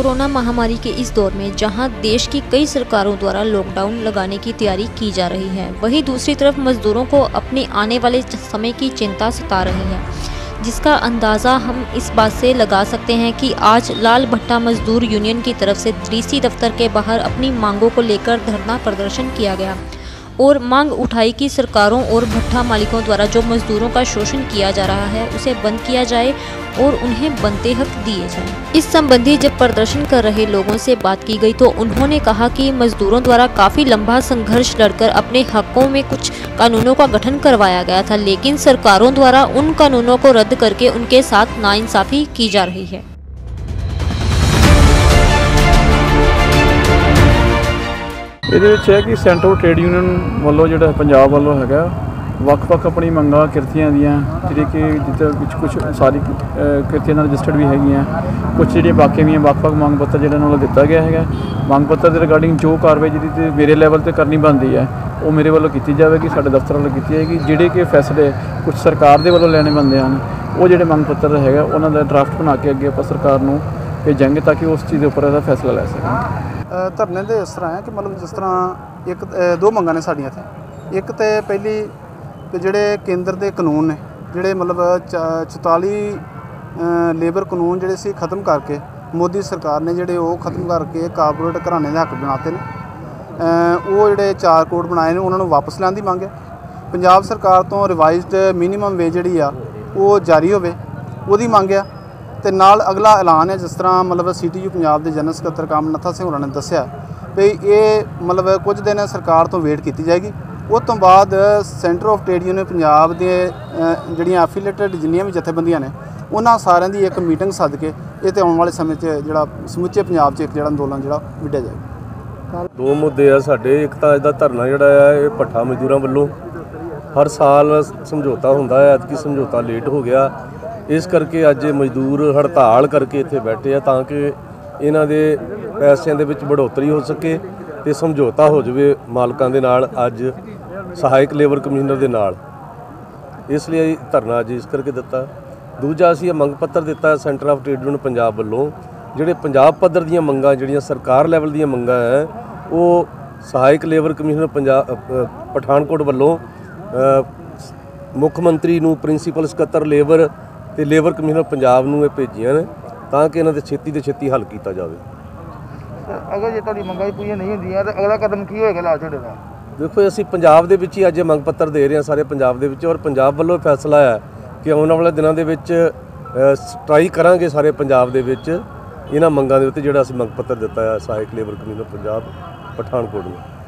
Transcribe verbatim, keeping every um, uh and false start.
Corona महामारी के इस दौर में जहां देश की कई सरकारों द्वारा लॉकडाउन लगाने की तैयारी की जा रही है, वहीं दूसरी तरफ मजदूरों को अपने आने वाले समय की चिंता सता रही है, जिसका अंदाज़ा हम इस बात से लगा सकते हैं कि आज लाल भट्टा मजदूर यूनियन की तरफ से डीसी दफ्तर के बाहर अपनी मांगों को लेकर धरना प्रदर्शन किया गया और मांग उठाई कि सरकारों और भट्टा मालिकों द्वारा जो मजदूरों का शोषण किया जा रहा है उसे बंद किया जाए और उन्हें बनते हक दिए जाएं। इस संबंधी जब प्रदर्शन कर रहे लोगों से बात की गई तो उन्होंने कहा कि मजदूरों द्वारा काफ़ी लंबा संघर्ष लड़कर अपने हकों में कुछ कानूनों का गठन करवाया गया था, लेकिन सरकारों द्वारा उन कानूनों को रद्द करके उनके साथ नाइंसाफ़ी की जा रही है। ਇਹਦੇ ਵਿੱਚ ਹੈ ਕਿ ਸੈਂਟਰਲ ਟ੍ਰੇਡ ਯੂਨੀਅਨ ਵੱਲੋਂ ਜਿਹੜਾ ਪੰਜਾਬ ਵੱਲੋਂ ਹੈਗਾ ਵੱਖ-ਵੱਖ ਆਪਣੀ ਮੰਗਾਂ ਕਿਰਤੀਆਂ ਦੀਆਂ ਜਿਹੜੇ ਕਿ ਜਿੱਥੇ ਵਿੱਚ ਕੁਝ ਸਾਰੀ ਕਿਰਤੀਆਂ ਨਾਲ ਰਜਿਸਟਰਡ ਵੀ ਹੈਗੀਆਂ, ਕੁਝ ਜਿਹੜੀਆਂ ਬਾਕੀ ਵੀ ਵੱਖ-ਵੱਖ ਮੰਗ ਪੱਤਰ ਜਿਹੜੇ ਨਾਲ ਦਿੱਤਾ ਗਿਆ ਹੈਗਾ। ਮੰਗ ਪੱਤਰ ਦੇ ਰਿਗਾਰਡਿੰਗ ਜੋ ਕਾਰਵਾਈ ਜਿਹੜੀ ਤੇ ਮੇਰੇ ਲੈਵਲ ਤੇ ਕਰਨੀ ਬਣਦੀ ਹੈ ਉਹ ਮੇਰੇ ਵੱਲੋਂ ਕੀਤੀ ਜਾਵੇਗੀ, ਸਾਡੇ ਦਫ਼ਤਰ ਵੱਲੋਂ ਕੀਤੀ ਜਾਏਗੀ। ਜਿਹੜੇ ਕਿ ਫੈਸਲੇ ਕੁਝ ਸਰਕਾਰ ਦੇ ਵੱਲੋਂ ਲੈਣੇ ਬਣਦੇ ਹਨ ਉਹ ਜਿਹੜੇ ਮੰਗ ਪੱਤਰ ਹੈਗਾ ਉਹਨਾਂ ਦਾ ਡਰਾਫਟ ਬਣਾ ਕੇ ਅੱਗੇ ਆਪਾਂ ਸਰਕਾਰ ਨੂੰ ਭੇਜਾਂਗੇ ਤਾਂ ਕਿ ਉਸ ਚੀਜ਼ ਦੇ ਉੱਪਰ ਇਹਦਾ ਫੈਸਲਾ ਲੈ ਸਕਣ। ਧਰਨੇ ਦੇ ਇਸ ਤਰ੍ਹਾਂ ਹੈ ਕਿ ਮਤਲਬ ਜਿਸ ਤਰ੍ਹਾਂ ਇੱਕ ਦੋ ਮੰਗਾਂ ਨੇ ਸਾਡੀਆਂ ਇੱਥੇ। ਇੱਕ ਤਾਂ ਪਹਿਲੀ ਕਿ ਜਿਹੜੇ ਕੇਂਦਰ ਦੇ ਕਾਨੂੰਨ ਨੇ ਜਿਹੜੇ ਮਤਲਬ ਚੁਤਾਲੀ ਲੇਬਰ ਕਾਨੂੰਨ ਜਿਹੜੇ ਸੀ ਖਤਮ ਕਰਕੇ ਮੋਦੀ ਸਰਕਾਰ ਨੇ ਜਿਹੜੇ ਉਹ ਖਤਮ ਕਰਕੇ ਕਾਰਪੋਰੇਟ ਘਰਾਣੇ ਦੇ ਹੱਕ ਬਣਾਤੇ ਨੇ। ਉਹ ਜਿਹੜੇ ਚਾਰ ਕੋਡ ਬਣਾਏ ਨੇ ਉਹਨਾਂ ਨੂੰ ਵਾਪਸ ਲੈਣ ਦੀ ਮੰਗ ਹੈ। ਪੰਜਾਬ ਸਰਕਾਰ ਤੋਂ ਰਿਵਾਈਜ਼ਡ ਮਿਨੀਮਮ ਵੇਜ ਜਿਹੜੀ ਆ ਉਹ ਜਾਰੀ ਹੋਵੇ ਉਹਦੀ ਮੰਗ ਆ। ਤੇ ਨਾਲ ਅਗਲਾ ਐਲਾਨ ਹੈ ਜਿਸ ਤਰ੍ਹਾਂ ਮਤਲਬ ਸੀ ਟੀ ਯੂ ਪੰਜਾਬ ਦੇ ਜਨਰਲ ਸਕੱਤਰ ਕਾਮਨੱਥਾ ਸਿੰਘ ਹੋਰਾਂ ਨੇ ਦੱਸਿਆ ਵੀ ਇਹ ਮਤਲਬ ਕੁਝ ਦਿਨ ਸਰਕਾਰ ਤੋਂ ਵੇਟ ਕੀਤੀ ਜਾਏਗੀ। ਉਸ ਤੋਂ ਬਾਅਦ centre of trade union Punjab ਦੇ ਜਿਹੜੀਆਂ ਐਫੀਲੀਏਟਡ ਜਿੰਨੀਆਂ ਵੀ ਜਥੇਬੰਦੀਆਂ ਨੇ ਉਹਨਾਂ ਸਾਰਿਆਂ ਦੀ ਇੱਕ ਮੀਟਿੰਗ ਸੱਦ ਕੇ ਇਹ ਤੇ ਆਉਣ ਵਾਲੇ ਸਮੇਂ 'ਚ ਜਿਹੜਾ ਸਮੁੱਚੇ ਪੰਜਾਬ 'ਚ ਇੱਕ ਜਿਹੜਾ ਅੰਦੋਲਨ ਜਿਹੜਾ ਵਿੱਢਿਆ ਜਾਏਗਾ। ਦੋ ਮੁੱਦੇ ਆ ਸਾਡੇ। ਇੱਕ ਤਾਂ ਇਹਦਾ ਧਰਨਾ ਜਿਹੜਾ ਆ ਇਹ ਭੱਠਾ ਮਜ਼ਦੂਰਾਂ ਵੱਲੋਂ ਹਰ ਸਾਲ ਸਮਝੌਤਾ ਹੁੰਦਾ ਹੈ, ਐਤਕੀ ਸਮਝੌਤਾ ਲੇਟ ਹੋ ਗਿਆ। ਇਸ ਕਰਕੇ ਅੱਜ ਮਜ਼ਦੂਰ ਹੜਤਾਲ ਕਰਕੇ ਇੱਥੇ ਬੈਠੇ ਆ ਤਾਂ ਕਿ ਇਹਨਾਂ ਦੇ ਪੈਸਿਆਂ ਦੇ ਵਿੱਚ ਬੜੋਤਰੀ ਹੋ ਸਕੇ ਤੇ ਸਮਝੌਤਾ ਹੋ ਜਾਵੇ ਮਾਲਕਾਂ ਦੇ ਨਾਲ, ਅੱਜ ਸਹਾਇਕ ਲੇਬਰ ਕਮਿਸ਼ਨਰ ਦੇ ਨਾਲ। ਇਸ ਲਈ ਧਰਨਾ ਅੱਜ ਇਸ ਕਰਕੇ ਦਿੱਤਾ। ਦੂਜਾ ਅਸੀਂ ਇਹ ਮੰਗ ਪੱਤਰ ਦਿੱਤਾ centre of trade union Punjab ਵੱਲੋਂ ਜਿਹੜੇ ਪੰਜਾਬ ਪੱਧਰ ਦੀਆਂ ਮੰਗਾਂ ਜਿਹੜੀਆਂ ਸਰਕਾਰ ਲੈਵਲ ਦੀਆਂ ਮੰਗਾਂ ਹੈ ਉਹ ਸਹਾਇਕ ਲੇਬਰ ਕਮਿਸ਼ਨਰ ਪੰਜਾਬ ਪਠਾਨਕੋਟ ਵੱਲੋਂ ਮੁੱਖ ਮੰਤਰੀ ਨੂੰ, ਪ੍ਰਿੰਸੀਪਲ ਸਕੱਤਰ ਲੇਬਰ ਤੇ ਲੇਬਰ ਕਮਿਸ਼ਨਰ ਪੰਜਾਬ ਨੂੰ ਇਹ ਭੇਜੀਆਂ ਨੇ ਤਾਂ ਕਿ ਇਹਨਾਂ ਦੇ ਛੇਤੀ ਤੋਂ ਛੇਤੀ ਹੱਲ ਕੀਤਾ ਜਾਵੇ। ਅਗਰ ਜੇ ਤੁਹਾਡੀ ਮੰਗਾਂ ਪੂਰੀਆਂ ਨਹੀਂ ਹੁੰਦੀਆਂ ਤਾਂ ਅਗਲਾ ਕਦਮ ਕੀ ਹੋਏਗਾ ਲਾਲ ਝੰਡੇ ਦਾ? ਦੇਖੋ ਅਸੀਂ ਪੰਜਾਬ ਦੇ ਵਿੱਚ ਹੀ ਅੱਜ ਮੰਗ ਪੱਤਰ ਦੇ ਰਹੇ ਹਾਂ ਸਾਰੇ ਪੰਜਾਬ ਦੇ ਵਿੱਚ, ਔਰ ਪੰਜਾਬ ਵੱਲੋਂ ਫੈਸਲਾ ਹੈ ਕਿ ਆਉਣ ਵਾਲੇ ਦਿਨਾਂ ਦੇ ਵਿੱਚ ਸਟ੍ਰਾਈਕ ਕਰਾਂਗੇ ਸਾਰੇ ਪੰਜਾਬ ਦੇ ਵਿੱਚ ਇਹਨਾਂ ਮੰਗਾਂ ਦੇ ਉੱਤੇ ਜਿਹੜਾ ਅਸੀਂ ਮੰਗ ਪੱਤਰ ਦਿੱਤਾ ਹੈ ਸਹਾਇਕ ਲੇਬਰ ਕਮਿਸ਼ਨਰ ਪੰਜਾਬ ਪਠਾਨਕੋਟ ਨੂੰ।